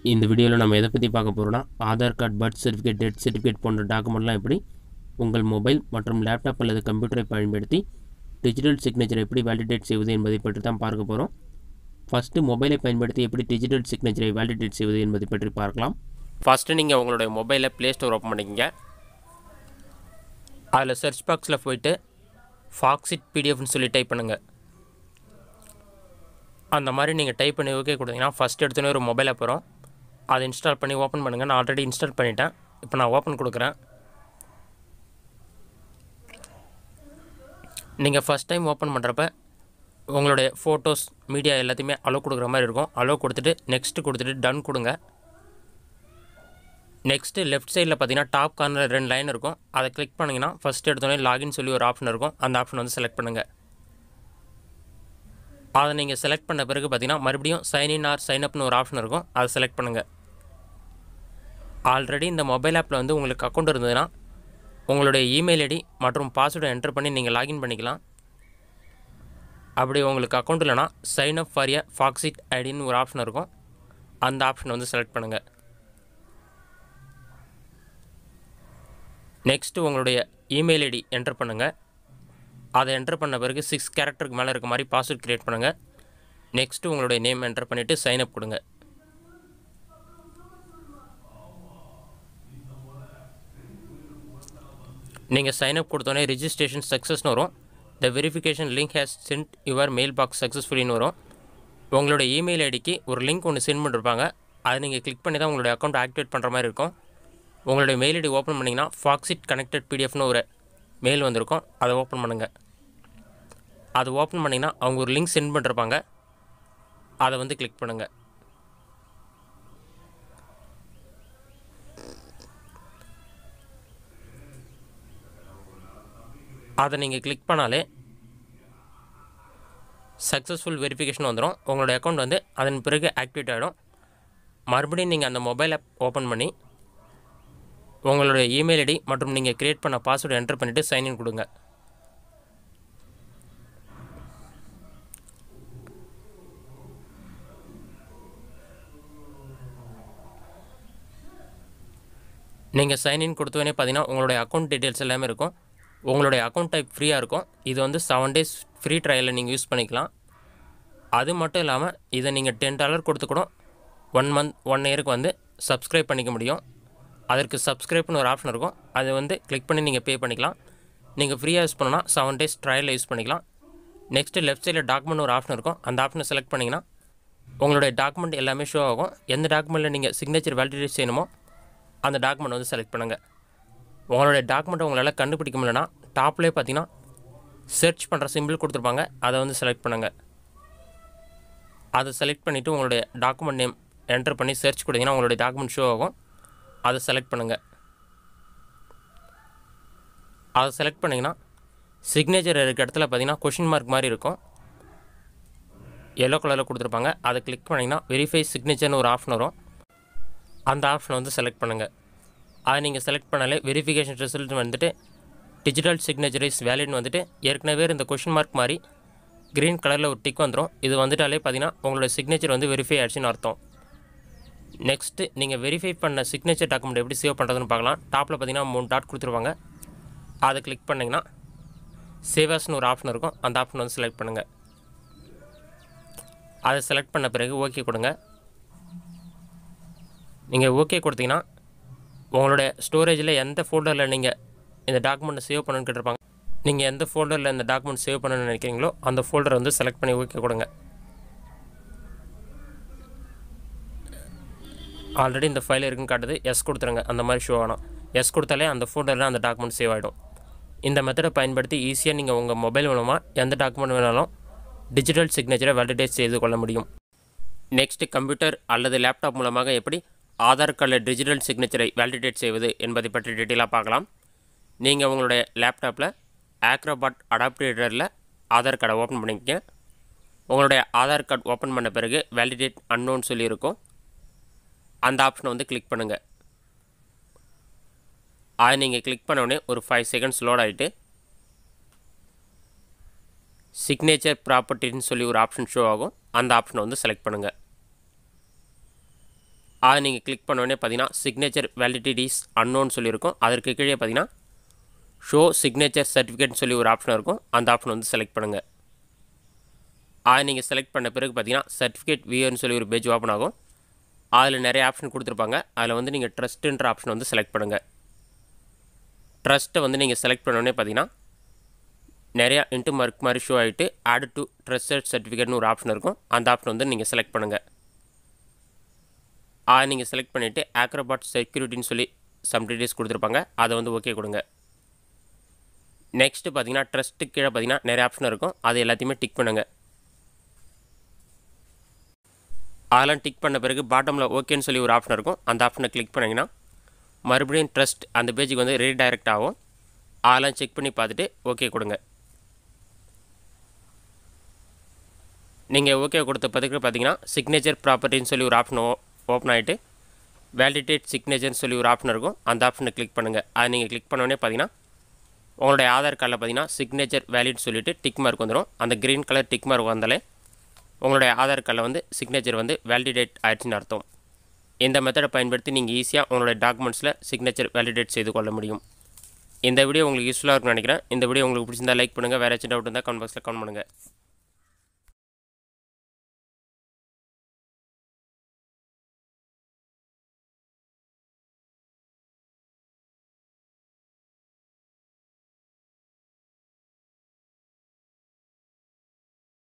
இந்த வீடியோவில் நம்ம எதை பற்றி பார்க்க போகிறோம்னா Aadhaar card, birth certificate, death certificate போன்ற டாக்குமெண்ட்லாம் எப்படி உங்கள் மொபைல் மற்றும் லேப்டாப் அல்லது கம்ப்யூட்டரை பயன்படுத்தி டிஜிட்டல் சிக்னேச்சரை எப்படி வேலிடேட் செய்வது என்பதை பற்றி தான் பார்க்க போகிறோம். ஃபஸ்ட்டு மொபைலை பயன்படுத்தி எப்படி டிஜிட்டல் சிக்னேச்சரை வேலிடேட் செய்வது என்பதை பற்றி பார்க்கலாம். ஃபஸ்ட்டு நீங்கள் உங்களுடைய மொபைலை ப்ளே ஸ்டோர் ஓப்பன் பண்ணிக்கங்க. அதில் சர்ச் பாக்ஸில் போய்ட்டு ஃபாக்ஸிட் பிடிஎஃப்னு சொல்லி டைப் பண்ணுங்கள். அந்த மாதிரி நீங்கள் டைப் பண்ணி ஓகே கொடுத்தீங்கன்னா ஃபஸ்ட் எடுத்துன்னு ஒரு மொபைலை போகிறோம். அதை இன்ஸ்டால் பண்ணி ஓப்பன் பண்ணுங்கள். நான் ஆல்ரெடி இன்ஸ்டால் பண்ணிட்டேன். இப்போ நான் ஓப்பன் கொடுக்குறேன். நீங்கள் ஃபஸ்ட் டைம் ஓப்பன் பண்ணுறப்ப உங்களுடைய ஃபோட்டோஸ், மீடியா எல்லாத்தையுமே அலோவ் கொடுக்குற மாதிரி இருக்கும். அலோவ் கொடுத்துட்டு நெக்ஸ்ட்டு கொடுத்துட்டு டன் கொடுங்க. நெக்ஸ்ட்டு லெஃப்ட் சைடில் பார்த்தீங்கன்னா டாப் கார்னரில் 2 லைன் இருக்கும். அதை கிளிக் பண்ணிங்கன்னா ஃபஸ்ட் எடுத்தோடனே லாகின் சொல்லி ஒரு ஆப்ஷன் இருக்கும். அந்த ஆப்ஷன் வந்து செலக்ட் பண்ணுங்கள். அதை நீங்கள் செலக்ட் பண்ண பிறகு பார்த்தீங்கன்னா மறுபடியும் சைன்இன் ஆர் சைன் அப்னு ஒரு ஆப்ஷன் இருக்கும். அதை செலக்ட் பண்ணுங்கள். ஆல்ரெடி இந்த மொபைல் ஆப்பில் வந்து உங்களுக்கு அக்கௌண்ட் இருந்ததுன்னா உங்களுடைய இமெயில் ஐடி மற்றும் பாஸ்வேர்டை என்டர் பண்ணி நீங்கள் லாகின் பண்ணிக்கலாம். அப்படி உங்களுக்கு அக்கௌண்ட் இல்லைனா சைன் அப் ஃபார் எ ஃபாக்ஸிட் ஐடின்னு ஒரு ஆப்ஷன் இருக்கும். அந்த ஆப்ஷனை வந்து செலக்ட் பண்ணுங்கள். நெக்ஸ்ட்டு உங்களுடைய இமெயில் ஐடி என்டர் பண்ணுங்கள். அதை என்டர் பண்ண பிறகு 6 கேரக்டருக்கு மேலே இருக்க மாதிரி பாஸ்வேர்ட் க்ரியேட் பண்ணுங்கள். நெக்ஸ்ட்டு உங்களுடைய நேம் என்டர் பண்ணிவிட்டு சைன் அப் கொடுங்க. நீங்கள் சைன் அப் கொடுத்தோன்னே ரிஜிஸ்ட்ரேஷன் சக்ஸஸ்னு வரும். The verification link has sent your mail box சக்ஸஸ்ஃபுல்லின்னு வரும். உங்களுடைய இமெயில் ஐடிக்கு ஒரு லிங்க் ஒன்று சென்ட் பண்ணிருப்பாங்க. அதை நீங்கள் கிளிக் பண்ணி தான் உங்களுடைய அக்கௌண்ட் ஆக்டிவேட் பண்ணுற மாதிரி இருக்கும். உங்களுடைய மெயில் ஐடி ஓப்பன் பண்ணிங்கன்னா ஃபாக்ஸிட் கனெக்டட் பிடிஎஃப்னு ஒரு மெயில் வந்திருக்கும். அதை ஓப்பன் பண்ணுங்கள். அதை ஓப்பன் பண்ணிங்கன்னா அவங்க ஒரு லிங்க் சென்ட் பண்ணிருப்பாங்க. அதை வந்து கிளிக் பண்ணுங்கள். அதை நீங்கள் கிளிக் பண்ணாலே சக்ஸஸ்ஃபுல் வெரிஃபிகேஷன் வந்துடும். உங்களுடைய அக்கௌண்ட் வந்து அதன் பிறகு ஆக்டிவேட் ஆகிடும். மறுபடியும் நீங்கள் அந்த மொபைல் ஆப் ஓப்பன் பண்ணி உங்களுடைய இமெயில் ஐடி மற்றும் நீங்கள் க்ரியேட் பண்ண பாஸ்வேர்டு என்டர் பண்ணிவிட்டு சைன்இன் கொடுங்க. நீங்கள் சைன்இன் கொடுத்தோடனே பார்த்தீங்கன்னா உங்களுடைய அக்கௌண்ட் டீட்டெயில்ஸ் எல்லாமே இருக்கும். உங்களுடைய அக்கௌண்ட் டைப் ஃப்ரீயாக இருக்கும். இது வந்து 7 days ஃப்ரீ ட்ரையலில் நீங்கள் யூஸ் பண்ணிக்கலாம். அது மட்டும் இல்லாமல் இதை நீங்கள் $10 கொடுத்து கூட 1 month 1 yearக்கு வந்து சப்ஸ்கிரைப் பண்ணிக்க முடியும். அதற்கு சப்ஸ்கிரைப்னு ஒரு ஆப்ஷன் இருக்கும். அதை வந்து கிளிக் பண்ணி நீங்கள் பே பண்ணிக்கலாம். நீங்கள் ஃப்ரீயாக யூஸ் பண்ணணும்னா 7 days ட்ரையலில் யூஸ் பண்ணிக்கலாம். நெக்ஸ்ட்டு லெஃப்ட் சைடில் டாக்குமெண்ட் ஒரு ஆப்ஷன் இருக்கும். அந்த ஆப்ஷனை செலக்ட் பண்ணிங்கன்னா உங்களுடைய டாக்குமெண்ட் எல்லாமே ஷோ ஆகும். எந்த டாக்குமெண்ட்டில் நீங்கள் சிக்னேச்சர் வேலிடேட் செய்யணுமோ அந்த டாக்குமெண்ட் வந்து செலக்ட் பண்ணுங்கள். உங்களுடைய டாக்குமெண்ட்டை உங்களால் கண்டுபிடிக்க முடியலன்னா டாப்லேயே பார்த்தீங்கன்னா சர்ச் பண்ணுற சிம்பிள் கொடுத்துருப்பாங்க. அதை வந்து செலக்ட் பண்ணுங்கள். அதை செலக்ட் பண்ணிவிட்டு உங்களுடைய டாக்குமெண்ட் நேம் என்டர் பண்ணி சர்ச் கொடுத்தீங்கன்னா உங்களுடைய டாக்குமெண்ட் ஷோ ஆகும். அதை செலக்ட் பண்ணுங்கள். அதை செலக்ட் பண்ணிங்கன்னா சிக்னேச்சர் இருக்க இடத்துல பார்த்தீங்கன்னா கொஷின் மார்க் மாதிரி இருக்கும். எல்லோ கலரில் கொடுத்துருப்பாங்க. அதை கிளிக் பண்ணிங்கன்னா வெரிஃபை சிக்னேச்சர்னு ஒரு ஆப்ஷன் வரும். அந்த ஆப்ஷனை வந்து செலக்ட் பண்ணுங்கள். அதை நீங்கள் செலக்ட் பண்ணாலே வெரிஃபிகேஷன் ரிசல்ட் வந்துட்டு டிஜிட்டல் சிக்னேச்சர் இஸ் வேலிட்னு வந்துட்டு ஏற்கனவே இந்த கொஷின் மார்க் மாதிரி க்ரீன் கலரில் ஒரு டிக் வந்துடும். இது வந்துட்டாலே பார்த்தீங்கன்னா உங்களோட சிக்னேச்சர் வந்து வெரிஃபை ஆகிடுச்சின்னு அர்த்தம். நெக்ஸ்ட்டு நீங்கள் வெரிஃபை பண்ண சிக்னேச்சர் டாக்குமெண்ட் எப்படி சேவ் பண்ணுறதுன்னு பார்க்கலாம். டாப்பில் பார்த்தீங்கன்னா 3 டாட் கொடுத்துருவாங்க. அதை கிளிக் பண்ணிங்கன்னா சேவஸ்னு ஒரு ஆப்ஷன் இருக்கும். அந்த ஆப்ஷன் வந்து செலக்ட் பண்ணுங்கள். அதை செலக்ட் பண்ண பிறகு ஓகே கொடுங்க. நீங்கள் ஓகே கொடுத்தீங்கன்னா உங்களுடைய ஸ்டோரேஜில் எந்த ஃபோல்டரில் நீங்கள் இந்த டாக்குமெண்ட்டை சேவ் பண்ணணுன்னு கேட்டிருப்பாங்க. நீங்கள் எந்த ஃபோல்டரில் இந்த டாக்குமெண்ட் சேவ் பண்ணணும்னு நினைக்கிறீங்களோ அந்த ஃபோல்டரை வந்து செலக்ட் பண்ணி ஓகே கொடுங்க. ஆல்ரெடி இந்த ஃபைல் இருக்குன்னு காட்டுது. எஸ் கொடுத்துருங்க. அந்த மாதிரி ஷோ ஆகணும். எஸ் கொடுத்தாலே அந்த ஃபோல்டரில் அந்த டாக்குமெண்ட் சேவ் ஆகிடும். இந்த மெத்தடை பயன்படுத்தி ஈஸியாக நீங்கள் உங்கள் மொபைல் மூலமாக எந்த டாக்குமெண்ட் வேணாலும் டிஜிட்டல் சிக்னேச்சரை வேலிடேட் செய்து கொள்ள முடியும். நெக்ஸ்ட்டு கம்ப்யூட்டர் அல்லது லேப்டாப் மூலமாக எப்படி ஆதார் கார்டில் டிஜிட்டல் சிக்னேச்சரை வேலிடேட் செய்வது என்பதை பற்றி டீட்டெயிலாக பார்க்கலாம். நீங்கள் உங்களுடைய லேப்டாப்பில் ஆக்ரோபாட் அடாப்டரில் ஆதார் கார்டை ஓப்பன் பண்ணிக்கங்க. உங்களுடைய ஆதார் கார்டு ஓப்பன் பண்ண பிறகு வேலிடேட் அன்னோன்னு சொல்லியிருக்கும். அந்த ஆப்ஷனை வந்து கிளிக் பண்ணுங்கள். அதை நீங்கள் கிளிக் பண்ணோடனே ஒரு 5 seconds லோட் ஆகிட்டு சிக்னேச்சர் ப்ராப்பர்ட்டின்னு சொல்லி ஒரு ஆப்ஷன் ஷோ ஆகும். அந்த ஆப்ஷனை வந்து செலக்ட் பண்ணுங்கள். அதை நீங்கள் கிளிக் பண்ணோடனே பார்த்தீங்கன்னா சிக்னேச்சர் வேலிடிட்டி இஸ் அன்னோன்னு சொல்லியிருக்கும். அதற்கு கீழே பார்த்தீங்கன்னா ஷோ சிக்னேச்சர் சர்டிஃபிகேட்னு சொல்லி ஒரு ஆப்ஷன் இருக்கும். அந்த ஆப்ஷன் வந்து செலக்ட் பண்ணுங்கள். அதை நீங்கள் செலக்ட் பண்ண பிறகு பார்த்தீங்கன்னா சர்டிஃபிகேட் வியூன்னு சொல்லி ஒரு பேஜ் ஓப்பன் ஆகும். அதில் நிறைய ஆப்ஷன் கொடுத்துருப்பாங்க. அதில் வந்து நீங்கள் ட்ரஸ்ட்டுன்ற ஆப்ஷன் வந்து செலக்ட் பண்ணுங்கள். ட்ரஸ்ட்டை வந்து நீங்கள் செலக்ட் பண்ணோடனே பார்த்தீங்கன்னா நிறையா இன்ட்டு மார்க் மாதிரி ஷோ ஆகிட்டு ஆட் டு ட்ரஸ்டட் சர்டிஃபிகேட்னு ஒரு ஆப்ஷன் இருக்கும். அந்த ஆப்ஷன் வந்து நீங்கள் செலக்ட் பண்ணுங்கள். அதை நீங்கள் செலக்ட் பண்ணிவிட்டு ஆக்ரோபாட் செக்யூரிட்டின்னு சொல்லி சம் டீட்டெயில்ஸ் கொடுத்துருப்பாங்க. அதை வந்து ஓகே கொடுங்க. நெக்ஸ்ட்டு பார்த்தீங்கன்னா ட்ரஸ்ட்டு கீழே பார்த்தீங்கன்னா நிறைய ஆப்ஷன் இருக்கும். அது எல்லாத்தையுமே டிக் பண்ணுங்கள். அதெல்லாம் டிக் பண்ண பிறகு பாட்டமில் ஓகேன்னு சொல்லி ஒரு ஆப்ஷன் இருக்கும். அந்த ஆப்ஷனை கிளிக் பண்ணிங்கன்னா மறுபடியும் ட்ரஸ்ட் அந்த பேஜுக்கு வந்து ரீடைரக்ட் ஆகும். அதெல்லாம் செக் பண்ணி பார்த்துட்டு ஓகே கொடுங்க. நீங்கள் ஓகே கொடுத்த பிறகு பார்த்தீங்கன்னா சிக்னேச்சர் ப்ராப்பர்ட்டின்னு சொல்லி ஒரு ஆப்ஷன் ஓப்பன் ஆகிட்டு வேலிடேட் சிக்னேச்சர்னு சொல்லி ஒரு ஆப்ஷன் இருக்கும். அந்த ஆப்ஷனை கிளிக் பண்ணுங்கள். அதை நீங்கள் கிளிக் பண்ணோடனே பார்த்தீங்கன்னா உங்களுடைய ஆதார் கார்டில் பார்த்தீங்கன்னா சிக்னேச்சர் வேலிட் சொல்லிவிட்டு டிக் மார்க் வந்துடும். அந்த க்ரீன் கலர் டிக் மார்க் வந்தாலே உங்களுடைய ஆதார் கார்டில் வந்து சிக்னேச்சர் வந்து வேலிடேட் ஆயிடுச்சுன்னு அர்த்தம். இந்த மெத்தடை பயன்படுத்தி நீங்கள் ஈஸியாக உங்களுடைய டாக்குமெண்ட்ஸில் சிக்னேச்சர் வேலிடேட் செய்து கொள்ள முடியும். இந்த வீடியோ உங்களுக்கு யூஸ்ஃபுல்லாக இருக்கும்னு நினைக்கிறேன். இந்த வீடியோ உங்களுக்கு பிடிச்சிருந்தா லைக் பண்ணுங்கள். வேறு ஏதாச்சும் டவுட் இருந்தால் கமெண்ட் பாக்ஸில் கமெண்ட் பண்ணுங்கள்.